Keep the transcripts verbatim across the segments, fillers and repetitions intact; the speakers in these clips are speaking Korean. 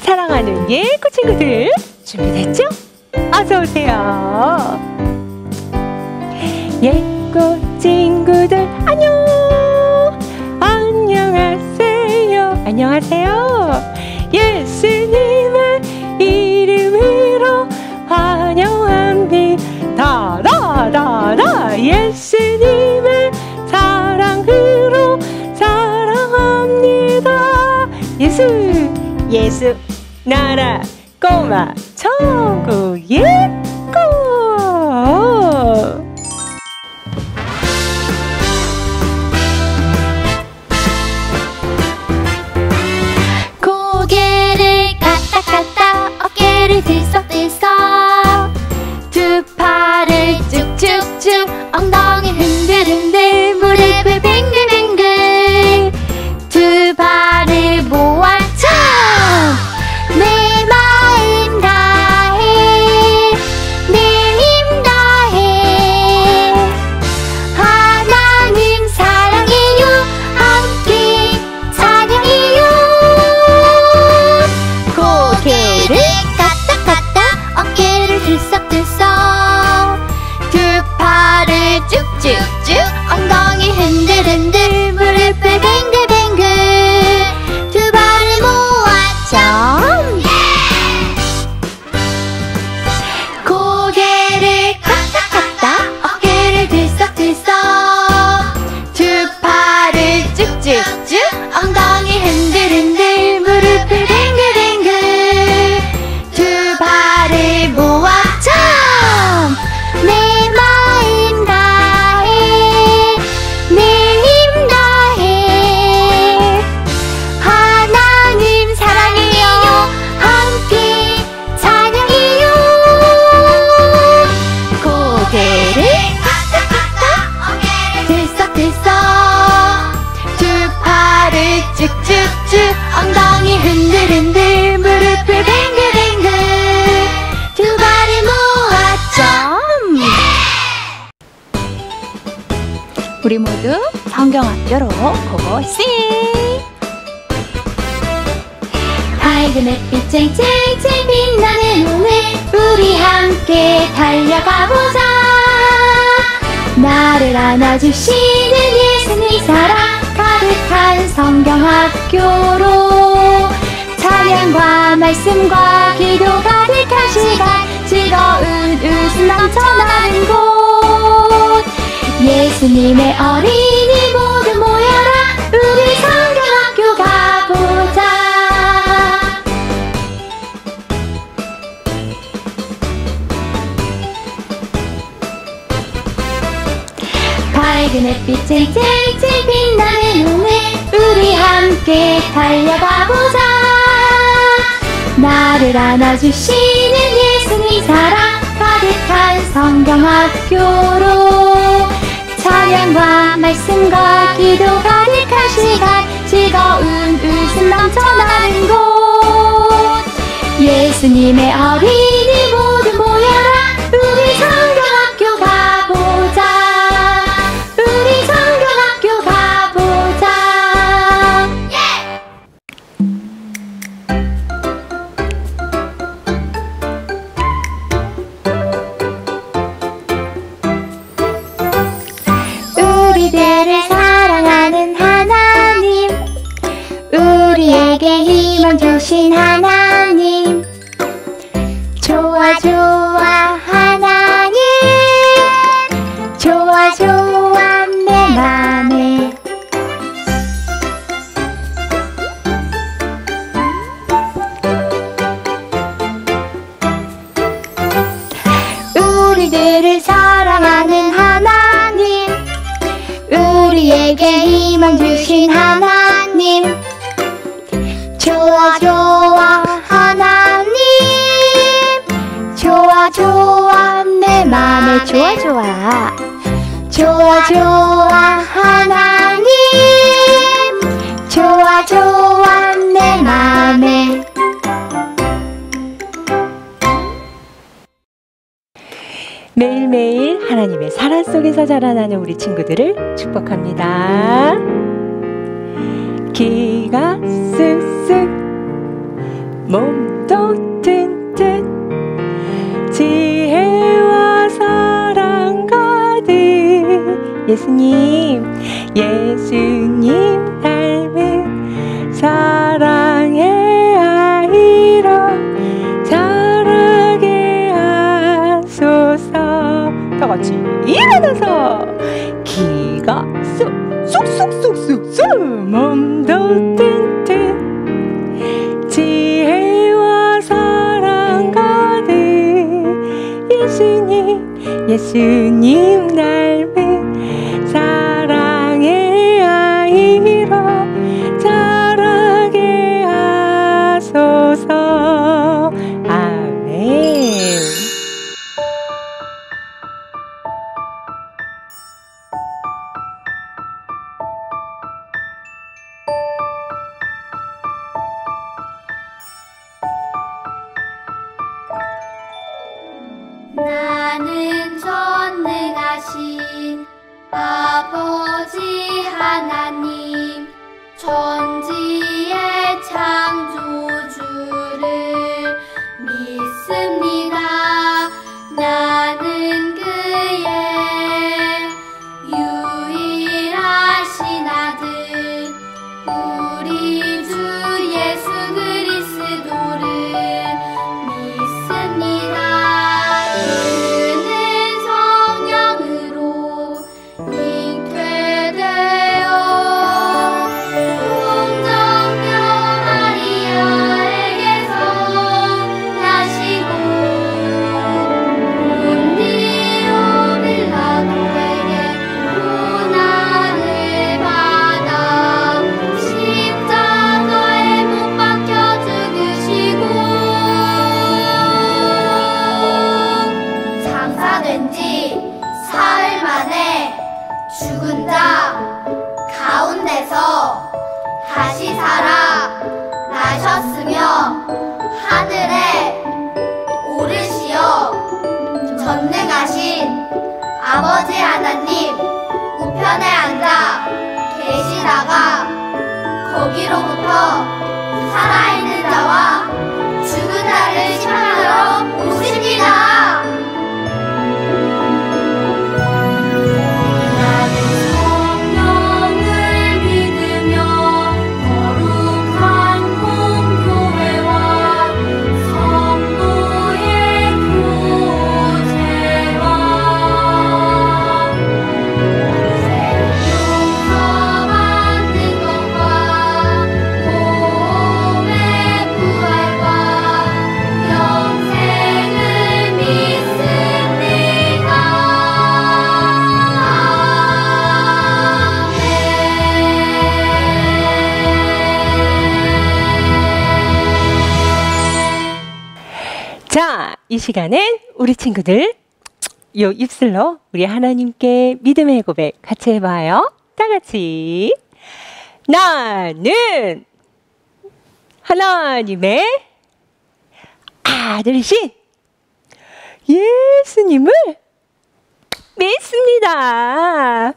사랑하는 예고 친구들 준비됐죠? 어서 오세요. 예고 친구들 안녕. 안녕하세요. 안녕하세요. 예수님의 이름으로 환영합니다. 다다다 예수님의 사랑으로 사랑합니다. 예수 예수 나라 꼬마 천국 예고. 고개를 까딱까딱 어깨를 들썩들썩 두 팔을 쭉쭉쭉 엉덩이 흔들흔들 무릎을 뱅글뱅글 두 발을 모아쳐 내 마음 다해 내 힘 다해 하나님 사랑해요 함께 찬양해요. 고개를 까딱까딱 어깨를 들썩들썩 두 팔을 쭉쭉쭉 엉덩이 흔들흔들 무릎을 뱅글뱅글 두 발을 모아쳐 고개를 까딱까딱 어깨를 들썩들썩 두 팔을 쭉쭉쭉 엉덩이 흔들흔들 무릎을 뱅글뱅글 두 발을 모아쳐 내 마음 다해 내 힘 다해 하나님 사랑해요 함께 찬양해요. 고개를 까딱까딱 어깨를 들썩들썩 두 팔을 쭉쭉쭉 엉덩이 흔들흔들 무릎을 뱅글뱅글 두 발을 모아쳐. 우리 모두 성경학교로 고고싱. 밝은 햇빛 쨍쨍쨍 빛나는 오늘 우리 함께 달려가보자. 나를 안아주시는 예수님 사랑 가득한 성경학교로 찬양과 말씀과 기도 가득한 시간 즐거운 웃음 넘쳐나는 곳 예수님의 어린이 모두 모여라 우리 성경학교 가보자. 밝은 햇빛 쨍쨍쨍 빛나는 오늘 우리 함께 달려가보자. 나를 안아주시는 예수님 사랑 가득한 성경학교로 찬양과 말씀과 기도 가득한 시간 즐거운 웃음 넘쳐나는 곳 예수님의 어린이 모두 모여라 우리 성경학교 가보자. 우리 성경학교 가보자. 우리들을 사랑하는 하나님 우리에게 희망 주신 하나님 좋아 좋아 하나님 좋아 좋아 내 맘에 우리들을 사랑하는 하나님 우리에게 희망 주신 하나님 좋아 좋아 하나님 좋아 좋아 내 맘에 좋아 좋아 좋아 좋아 하나님 좋아 좋아 내 맘에. 매일매일 하나님의 사랑 속에서 자라나는 우리 친구들을 축복합니다. 기가 쓱쓱 몸도 튼튼 지혜와 사랑 가득 예수님 예수님 닮은 사랑의 아이로 자라게 하소서. 다 같이 일어나서 기가 쑥쑥쑥쑥쑥 몸도 튼튼 지혜와 사랑 가득 예수님 예수님 닮은 사랑의 아이로 자라게 하소서. 아멘. 나는 전능하신 아버지 하나님 천지의 창조주를 믿습니다. 나는 그의 유일하신 아들 우리 주 예수 그리스도를 믿습니다. 죽은 자 가운데서 다시 살아 나셨으며 하늘에 오르시어 전능하신 아버지 하나님 우편에 앉아 계시다가 거기로부터 살아있는 자와 죽은 자를 심판하러 오십니다. 자, 이 시간엔 우리 친구들 요 입술로 우리 하나님께 믿음의 고백 같이 해봐요. 다 같이. 나는 하나님의 아들이신 예수님을 믿습니다.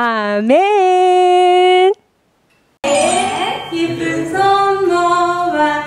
아멘. 예쁜 손모와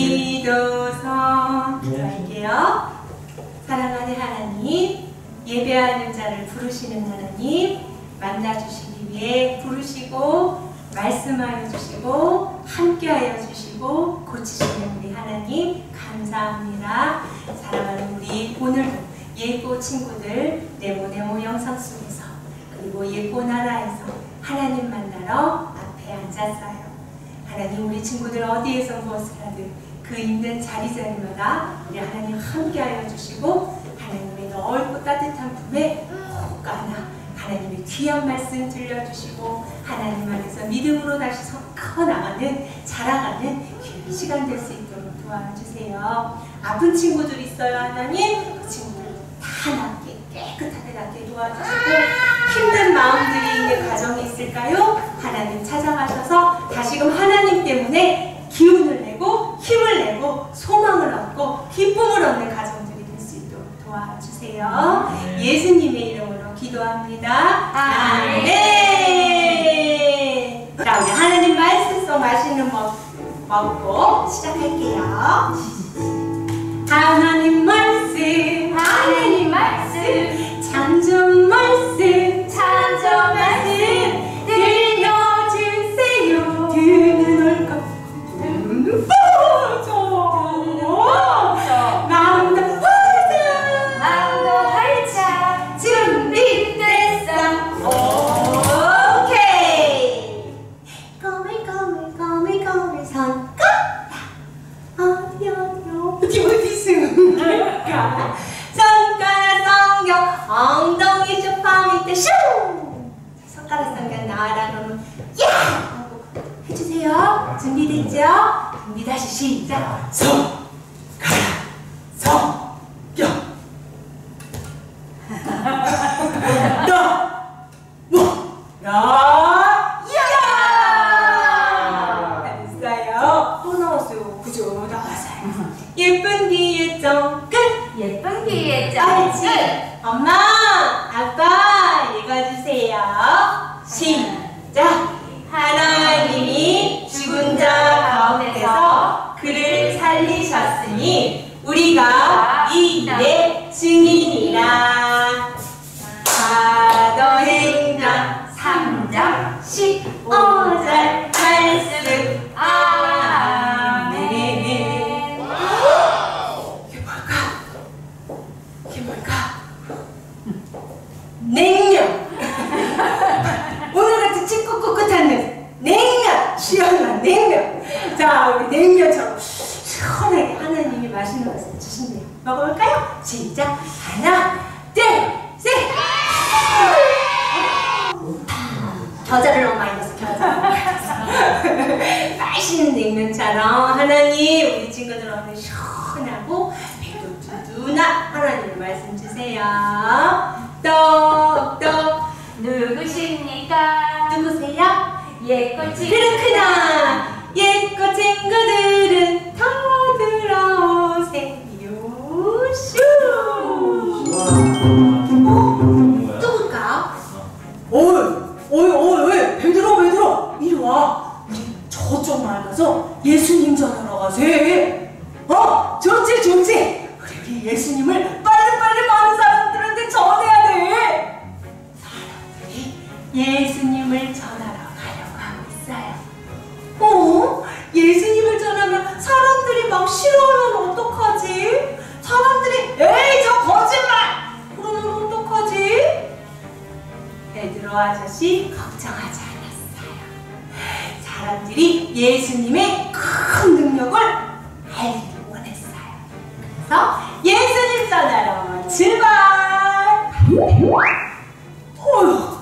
기도선 기도할게요. 사랑하는 하나님, 예배하는 자를 부르시는 하나님, 만나주시기 위해 부르시고 말씀하여 주시고 함께하여 주시고 고치시는 우리 하나님 감사합니다. 사랑하는 우리 오늘도 예고 친구들 네모네모 영상 속에서 그리고 예고 나라에서 하나님 만나러 앞에 앉았어요. 하나님 우리 친구들 어디에서 무엇을 하든 그 있는 자리자리마다 우리 하나님 함께하여 주시고 하나님의 넓고 따뜻한 품에 꼭 안아 하나님의 귀한 말씀 들려주시고 하나님 안에서 믿음으로 다시 커나가는 자라가는 귀한 시간 될 수 있도록 도와주세요. 아픈 친구들 있어요 하나님. 그 친구들 다 낫게 깨끗하게 낫게 도와주시고 힘든 마음들이 있는 가정이 있을까요? 하나님 찾아가셔서 다시금 하나님 때문에 기운을 내고 힘을 내고 소망을 얻고 기쁨을 얻는 가정들이 될 수 있도록 도와주세요. 예수님의 이름으로 기도합니다. 아멘. 자, 우리 하나님 말씀 속 맛있는 거 먹고 시작할게요. 하나님 말씀, 하나님 말씀, 참 좋은 말씀, 참 좋은 말씀 들려주세요. 듣는 얼굴 뽀져 마음도 활짝 마음도 활짝 준비됐어. 오케이. 거물거물거물거물 손가락 어디 어디 어디 어디 숨길까. 손가락 성경 엉덩이 소파 밑에 슝. 손가락 성경 나와라 그러면 야 하고 해주세요. 준비됐죠? 준비 다시 시작. 손가락 성경 너 뭐 야 야 됐어요. 또 나왔어요. 그죠? 나왔어요. 예쁜 귀에 쫑긋 예쁜 귀에 알지? 짱 엄마 아빠 읽어주세요. 시작. 하나님이 죽은 자 가운데서 그를 살리셨으니 우리가 이 일의 증인이라. 사도행전 삼 장 십오 절 말씀. 아멘. 이게 뭘까? 이게 뭘까? 냉면. 오늘 같은 찌고 꿋꿋한 냉면. 시원한 냉면. 자, 우리 냉면처럼 시원하게 하나님이 맛있는 것을 주신대요. 먹어볼까요? 시작. 하나, 둘, 셋. 겨자를 너무 많이 넣어서 겨자. 맛있는 냉면처럼 하나님 우리 친구들 오늘 시원하고 배도 두두나 하나님의 말씀 주세요. 똑똑 누구십니까? 누구세요? 예꽃 친구 그렇구나. 예꽃 친구들은 다 들어오세요. 슈. 어? 누굴까? 어이, 어이, 어이, 왜? 왜 들어, 왜 들어? 이리 와. 우리 저쪽 마을 가서 예수님 전하러 가세. 어? 좋지, 좋지. 우리, 우리 예수님을 빨리빨리 많은 사람들한테 전해야 돼. 사람들이 예수님을 전하러 가려고 하고 있어요. 어? 예수님을 전하면 사람들이 막 싫어하면 어떡하지? 사람들이 에이 저 거짓말! 그러면 어떡하지? 베드로 아저씨 걱정하지 않았어요. 사람들이 예수님의 큰 능력을 알기 원했어요. 그래서 예수님 전하러 출발! 어휴,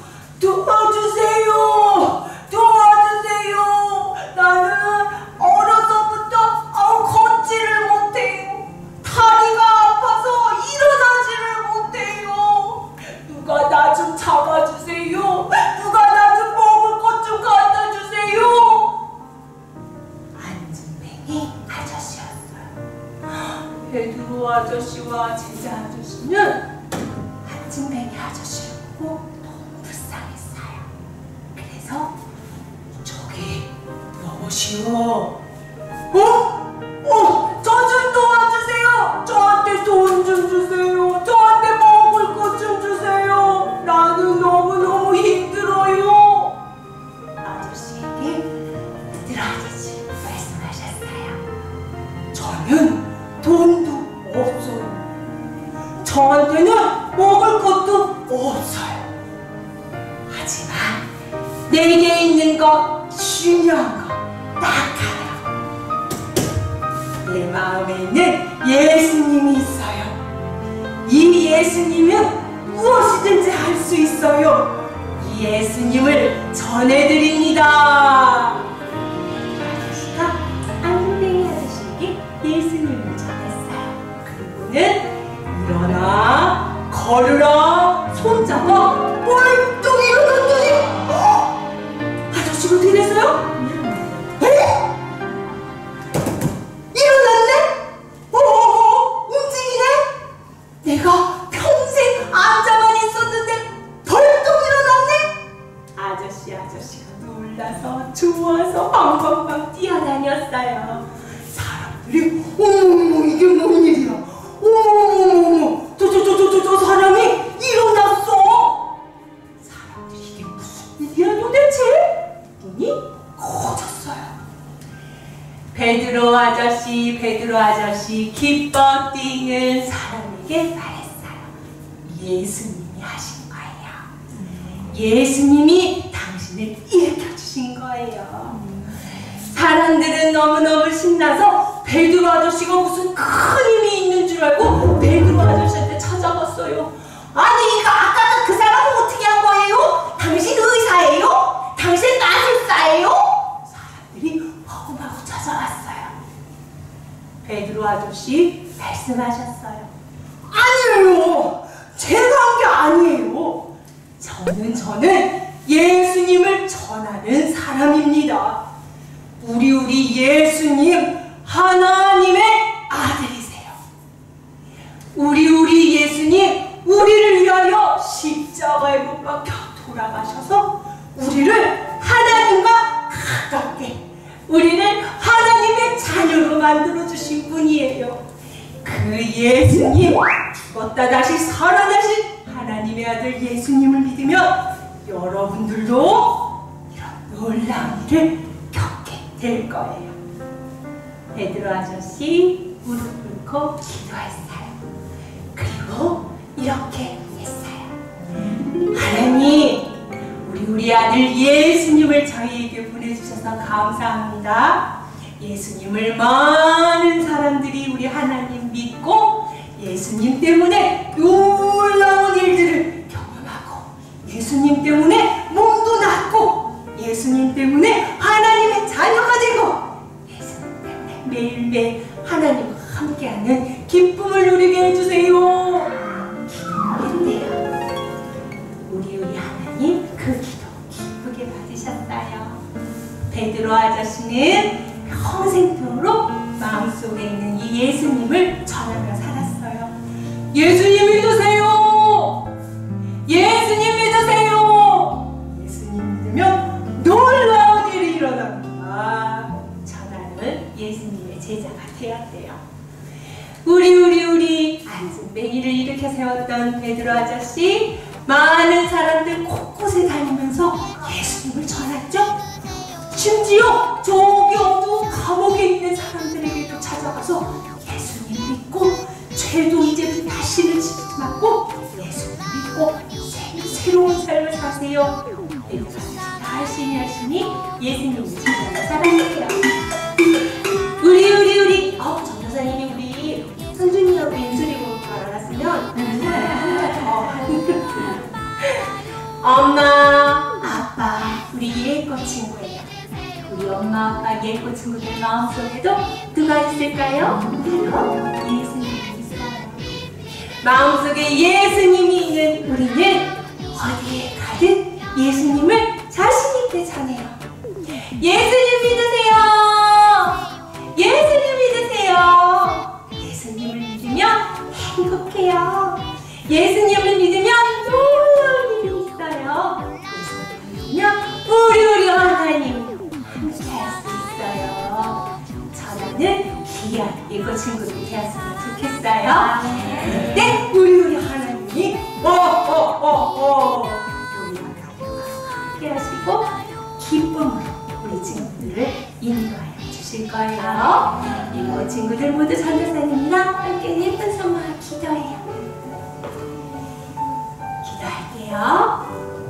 도와주세요! 도와주세요! 나는 어려서부터 아우 걷지를 못해요. 다리가 아파서 일어나지를 못해요. 누가 나 좀 잡아주세요. 누가 나 좀 먹을 것 좀 갖다 주세요. 안진뱅이 아저씨였어요. 베드로 아저씨와 제자 아저씨는 안진뱅이 아저씨를 보고 너무 불쌍했어요. 그래서 저기 여보시오. 어? 어? 저 좀 도와주세요. 저한테 돈 좀 주세요. 저한테 먹을 것 좀 주세요. 나는 너무너무 힘들어요. 아저씨에게 베드로 아저씨 말씀하셨어요. 저는 돈도 없어요. 저한테는 먹을 것도 없어요. 하지만 내게 있는 거 중요한 거 딱 하나. 내 마음에 있는 예수님이 있어요. 이 예수님은 무엇이든지 할 수 있어요. 이 예수님을 전해드립니다. 아저씨가 안진뱅이 아저씨에게 예수님을 전했어요. 그리고는 일어나 걸으라 손잡아 벌떡 일어났더니 어? 아저씨가 어떻게 됐어요? 에? 일어났네? 어어어 움직이네? 내가 평생 앉아만 있었는데 벌떡 일어났네? 아저씨 아저씨가 놀라서 좋아서 방방방 뛰어다녔어요. 베드로 아저씨 기뻐 뛰는 사람에게 말했어요. 예수님이 하신 거예요. 예수님이 당신을 일으켜주신 거예요. 사람들은 너무너무 신나서 베드로 아저씨가 무슨 큰 힘이 있는 줄 알고 베드로 아저씨한테 찾아갔어요. 아니, 이거 아까 그 사람은 어떻게 한 거예요? 당신 의사예요? 당신 마술사예요? 사람들이 허공하고 찾아왔어요. 베드로 아저씨 말씀하셨어요. 아니에요. 제가 한 게 아니에요. 저는 저는 예수님을 전하는 사람입니다. 우리 우리 예수님 하나님의 아들이세요. 우리 우리 예수님 우리를 위하여 십자가에 못 박혀 돌아가셔서 우리를 하나님과 가깝게, 우리를 하나님의 자녀로 만들어주신 분이에요. 그 예수님, 죽었다 다시 살아나신 하나님의 아들 예수님을 믿으면 여러분들도 이런 놀라운 일을 겪게 될 거예요. 베드로 아저씨 무릎 꿇고 기도했어요. 그리고 이렇게 했어요. 하나님, 우리 우리 아들 예수님을 저희에게 보내주셔서 감사합니다. 예수님을 많은 사람들이 우리 하나님 믿고 예수님 때문에 놀라운 일들을 경험하고, 예수님 때문에 몸도 낫고, 예수님 때문에 하나님의 자녀가 되고, 예수님 때문에 매일매일 하나님과 함께하는 기쁨을 누리게 해주세요. 기도했대요. 우리 우리 하나님 그 기도 기쁘게 받으셨어요. 베드로 아저씨는 평생도록 마음속에 있는 이 예수님을 전하며 살았어요. 예수님 믿으세요. 예수님 믿으세요. 예수님 믿으면 놀라운 일이 일어납니다. 전하는 예수님의 제자가 되었대요. 우리 우리 우리 안진뱅이를 일으켜 세웠던 베드로 아저씨, 많은 사람들 곳곳에 다니면서 예수님을 전했죠. 심지어 저기 어두운 감옥에 있는 사람들에게도 찾아가서 예수님 믿고, 죄도 이제 다시는 짓지 말고 예수님 믿고 새, 새로운 삶을 사세요. 베드로 아저씨 열심히 열심히 예수님을 믿으면서 살았어요. 우리 우리 우리 어, 전도사님이 우리 선준이하고 인수리고 알았으면 엄마, 아빠, 우리 예꽃 친구예요. 우리 엄마, 아빠, 예꽃 친구들 마음속에도 누가 있을까요? 바로 예수님이 있어요. 마음속에 예수님이 있는 우리는 어디에 가든 예수님을 자신 있게 전해요. 예수님 믿으세요. 예수님 믿으세요. 예수님을 믿으면 행복해요. 예수님을 믿으면 놀라운 일이 있어요. 예수님을 믿으면 우리 우리 하나님 함께 할 수 있어요. 저는 귀한 예고 친구들 되었으면 좋겠어요. 네, 우리 우리 하나님이 어어어어 우리와 함께 하시고 기쁨으로 우리 친구들을 인도하여 주실 거예요. 예고 친구들 모두 전도사님이랑 함께 예쁜 손만 기도해요. 기도할게요.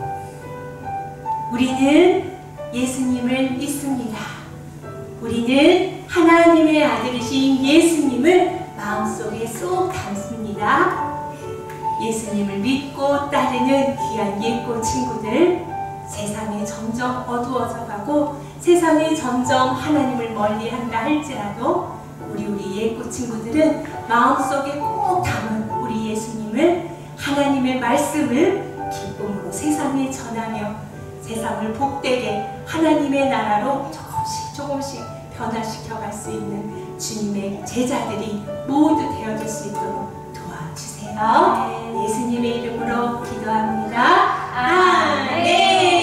우리는 예수님을 믿습니다. 우리는 하나님의 아들이신 예수님을 마음속에 쏙 담습니다. 예수님을 믿고 따르는 귀한 예꽃 친구들, 세상이 점점 어두워져 가고 세상이 점점 하나님을 멀리한다 할지라도 우리 우리 예꽃 친구들은 마음속에 꼭 담은 우리 예수님을, 하나님의 말씀을 기쁨으로 세상에 전하며 세상을 복되게 하나님의 나라로 조금씩 조금씩 변화시켜 갈 수 있는 주님의 제자들이 모두 되어줄 수 있도록 도와주세요. 예수님의 이름으로 기도합니다. 아멘.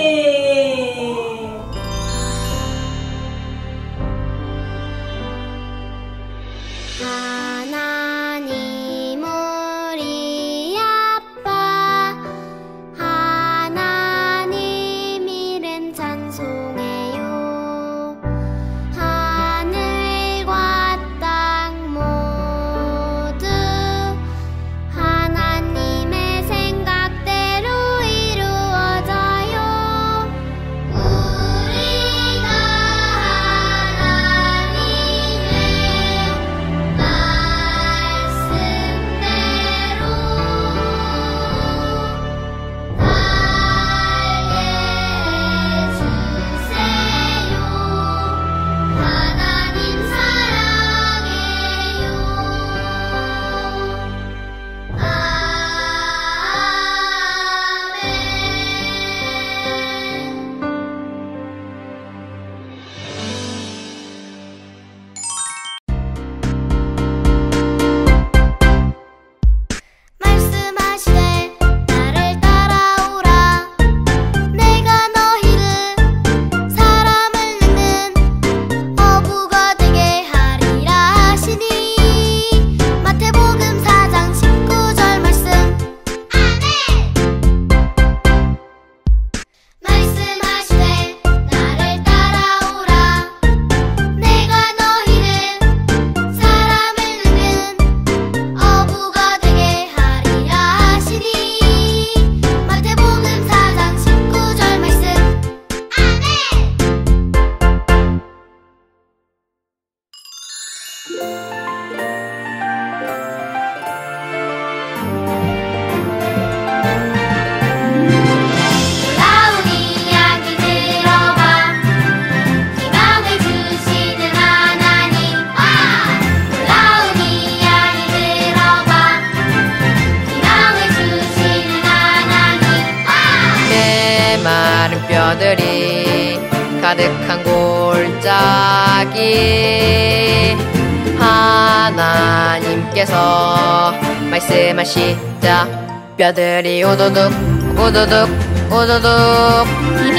하나님 우리 아빠, 하나님 이름 찬송해요. 하늘과 뼈들이 가득한 골짜기 하나님께서 말씀하시자 뼈들이 오도독 오도독 오도독